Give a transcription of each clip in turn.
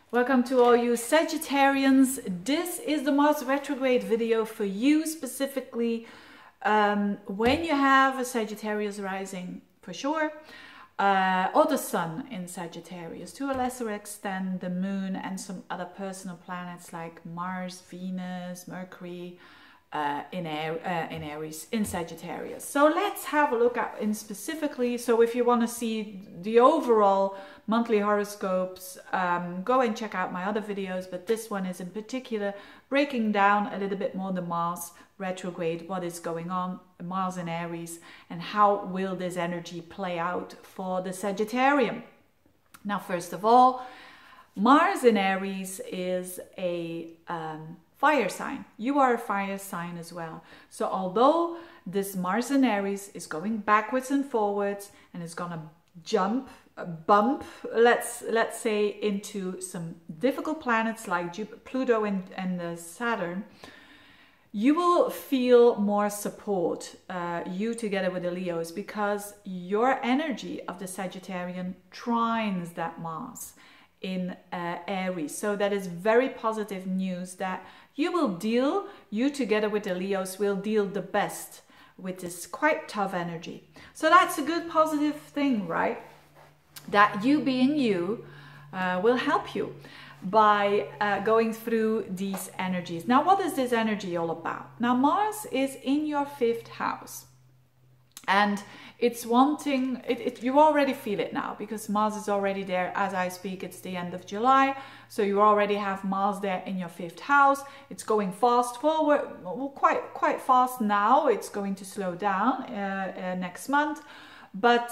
Welcome to all you Sagittarians. This is the Mars retrograde video for you specifically when you have a Sagittarius rising for sure, or the Sun in Sagittarius, to a lesser extent the Moon and some other personal planets like Mars, Venus, Mercury in Aries, in Sagittarius. So let's have a look at in specifically. So if you want to see the overall monthly horoscopes, go and check out my other videos, but this one is in particular breaking down a little bit more the Mars retrograde, what is going on, Mars in Aries, and how will this energy play out for the Sagittarian. Now, first of all, Mars in Aries is a fire sign. You are a fire sign as well. So although this Mars in Aries is going backwards and forwards and is gonna bump, let's say, into some difficult planets like Pluto and Saturn, you will feel more support, you together with the Leos, because your energy of the Sagittarian trines that Mars in Aries. So that is very positive news that you together with the Leos will deal the best with this quite tough energy. So that's a good positive thing, right? That you being you will help you by going through these energies. Now, what is this energy all about? Now, Mars is in your 5th house. And it's wanting, you already feel it now because Mars is already there as I speak. It's the end of July. So you already have Mars there in your 5th house. It's going fast forward, quite fast now. It's going to slow down next month. But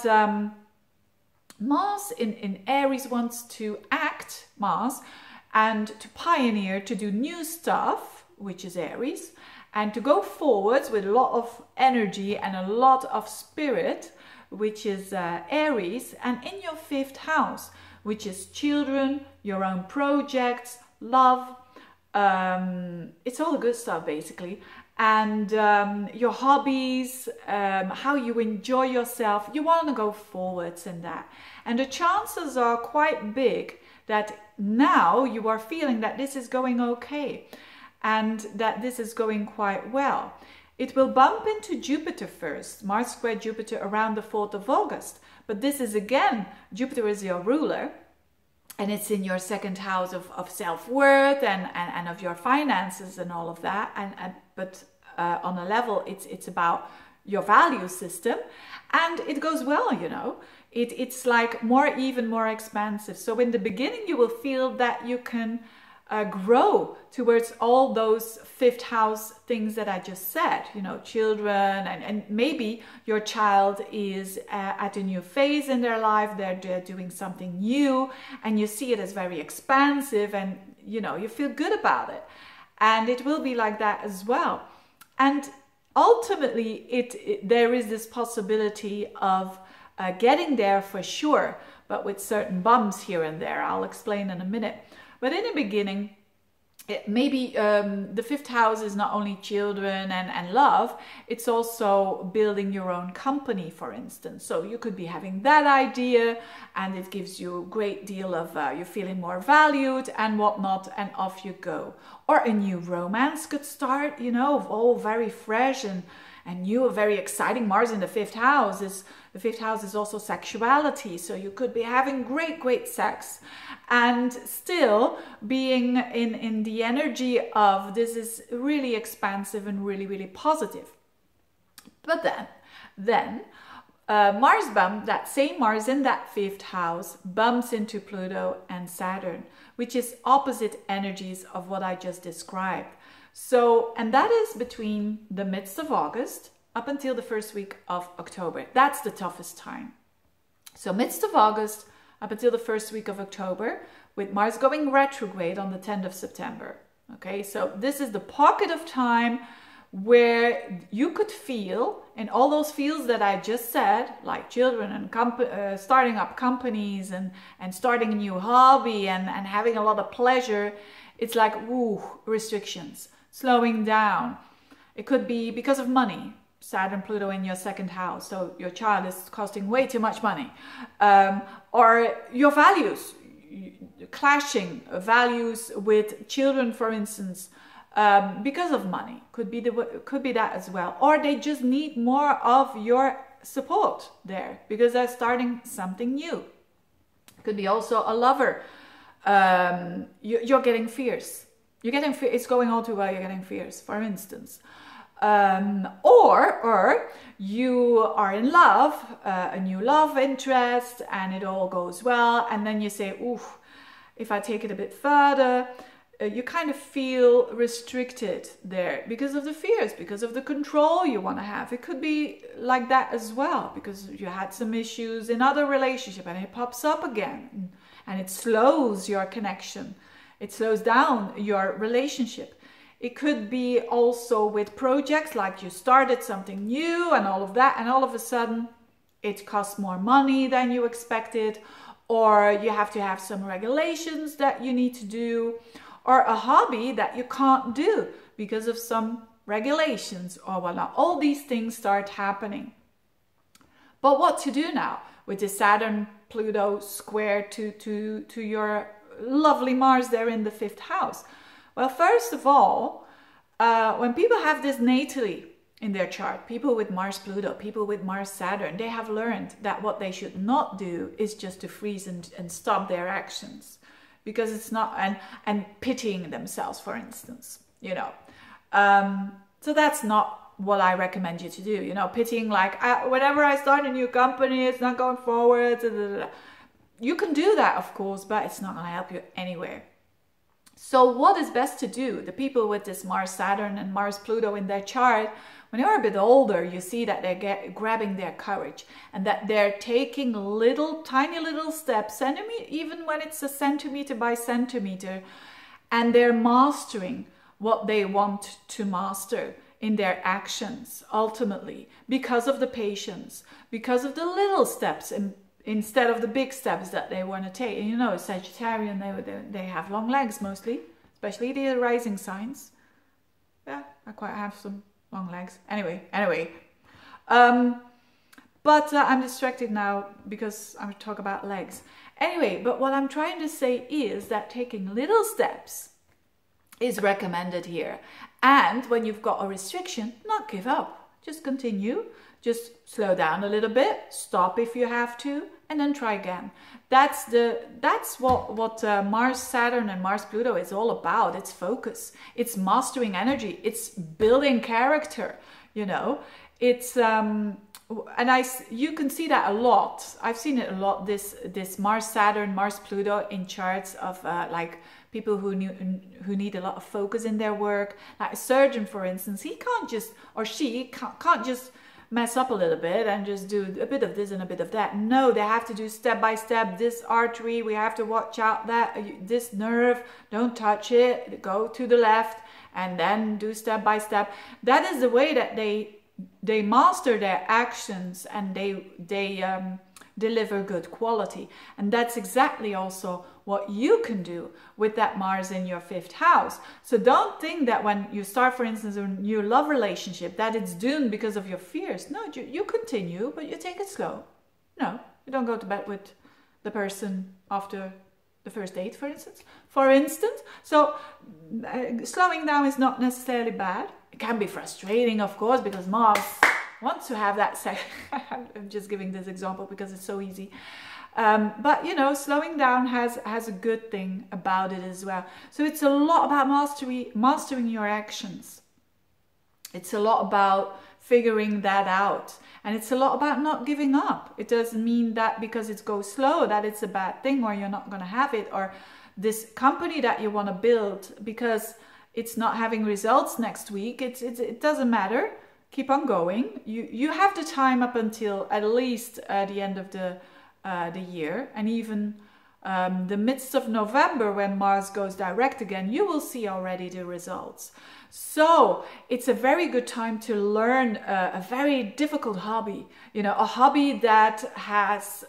Mars in Aries wants to act, Mars, and to pioneer, to do new stuff, which is Aries, and to go forwards with a lot of energy and a lot of spirit, which is Aries, and in your 5th house, which is children, your own projects, love, it's all the good stuff basically, and your hobbies, how you enjoy yourself. You want to go forwards in that, and the chances are quite big that now you are feeling that this is going okay and that this is going quite well. It will bump into Jupiter first, Mars square Jupiter, around the 4th of August. But this is again, Jupiter is your ruler, and it's in your 2nd house of self-worth and of your finances and all of that. But on a level, it's about your value system, and it goes well, you know. It's like even more expansive. So in the beginning, you will feel that you can grow towards all those 5th house things that I just said, you know, children, and maybe your child is at a new phase in their life. They're doing something new, and you see it as very expansive, and you know, you feel good about it, and it will be like that as well. And ultimately there is this possibility of getting there for sure, but with certain bumps here and there. I'll explain in a minute. But in the beginning, maybe the 5th house is not only children and love, it's also building your own company, for instance. So you could be having that idea, and it gives you a great deal of, you're feeling more valued and whatnot, and off you go. Or a new romance could start, you know, all very fresh and new, very exciting. Mars in the 5th house is, the 5th house is also sexuality. So you could be having great sex and still being in the energy of this is really expansive and really positive. But then Mars that same Mars in that 5th house bumps into Pluto and Saturn, which is opposite energies of what I just described. So, and that is between the midst of August up until the 1st week of October. That's the toughest time. So midst of August up until the 1st week of October, with Mars going retrograde on the 10th of September. Okay, so this is the pocket of time where you could feel, in all those fields that I just said, like children and starting up companies and starting a new hobby and having a lot of pleasure, it's like, ooh, restrictions, slowing down. It could be because of money, Saturn, Pluto in your 2nd house. So your child is costing way too much money. Or your values. clashing values with children, for instance, because of money. Could be that as well. Or they just need more of your support there because they're starting something new. Could be also a lover. You're getting fierce. It's going all too well. You're getting fierce, for instance. Or you are in love, a new love interest, and it all goes well, and then you say, oof, if I take it a bit further, you kind of feel restricted there because of the fears, because of the control you want to have. It could be like that as well, because you had some issues in other relationship and it pops up again, and it slows your connection. It slows down your relationship. It could be also with projects, like you started something new and all of that, and all of a sudden it costs more money than you expected, or you have to have some regulations that you need to do, or a hobby that you can't do because of some regulations or whatnot. All these things start happening. But what to do now with the Saturn-Pluto square to your lovely Mars there in the 5th house? Well, first of all, when people have this natally in their chart, people with Mars-Pluto, people with Mars-Saturn, they have learned that what they should not do is just to freeze and stop their actions, because it's not, and pitying themselves, for instance, you know. So that's not what I recommend you to do, you know, pitying like, whenever I start a new company, it's not going forward. You can do that, of course, but it's not going to help you anywhere. So what is best to do? The people with this Mars-Saturn and Mars-Pluto in their chart, when they're a bit older, you see that they're grabbing their courage and that they're taking tiny little steps, even when it's a centimeter by centimeter, and they're mastering what they want to master in their actions, ultimately, because of the patience, because of the little steps instead of the big steps that they want to take. And you know, Sagittarian, they have long legs mostly, especially the rising signs. Yeah, I quite have some long legs. Anyway. But I'm distracted now because I'm talking about legs. Anyway, but what I'm trying to say is that taking little steps is recommended here. And when you've got a restriction, not give up. Just continue. Just slow down a little bit, stop if you have to, and then try again. That's what Mars, Saturn, and Mars, Pluto is all about. It's focus. It's mastering energy. It's building character. You know, it's you can see that a lot. I've seen it a lot. This Mars, Saturn, Mars, Pluto in charts of like people who need a lot of focus in their work. Like a surgeon, for instance, he can't just, or she can't just mess up a little bit and just do a bit of this and a bit of that. No, they have to do step by step. This artery, we have to watch out that this nerve, don't touch it, go to the left, and then do step by step. That is the way that they master their actions, and they deliver good quality. And that's exactly also what you can do with that Mars in your 5th house. So don't think that when you start, for instance, a new love relationship, that it's doomed because of your fears. No, you continue, but you take it slow. No, you don't go to bed with the person after the first date, for instance. So slowing down is not necessarily bad. It can be frustrating, of course, because Mars wants to have that sex. I'm just giving this example because it's so easy. But you know, slowing down has a good thing about it as well. So it's a lot about mastering your actions. It's a lot about figuring that out. And it's a lot about not giving up. It doesn't mean that because it goes slow that it's a bad thing, or you're not going to have it, or this company that you want to build because it's not having results next week. It doesn't matter. Keep on going. You have the time up until at least the end of the year, and even the midst of November, when Mars goes direct again, you will see already the results. So it's a very good time to learn a very difficult hobby, you know, a hobby that has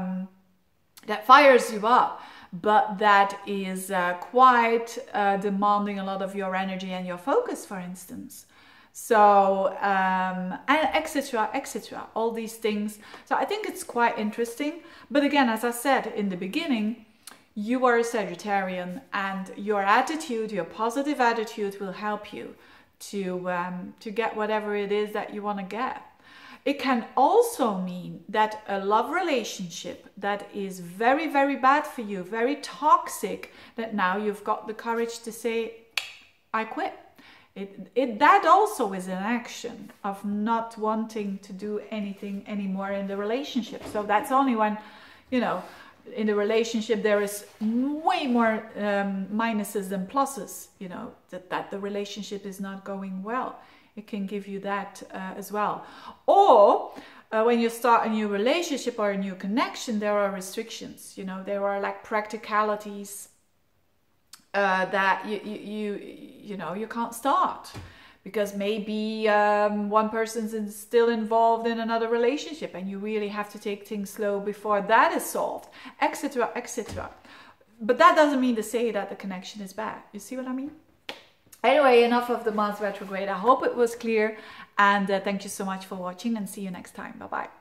that fires you up, but that is quite demanding a lot of your energy and your focus, for instance. So and etc, all these things. So I think it's quite interesting. But again, as I said in the beginning, you are a Sagittarian, and your attitude, your positive attitude, will help you to get whatever it is that you want to get. It can also mean that a love relationship that is very, very bad for you, very toxic, that now you've got the courage to say, I quit. That also is an action of not wanting to do anything anymore in the relationship. So that's only when, you know, in the relationship there is way more minuses than pluses, you know, that the relationship is not going well. It can give you that as well. Or when you start a new relationship or a new connection, there are restrictions, you know, there are like practicalities that you know, you can't start because maybe one person's still involved in another relationship and you really have to take things slow before that is solved, etc., etc. But that doesn't mean to say that the connection is bad. You see what I mean? Anyway, enough of the Mars retrograde. I hope it was clear, and thank you so much for watching, and see you next time. Bye bye.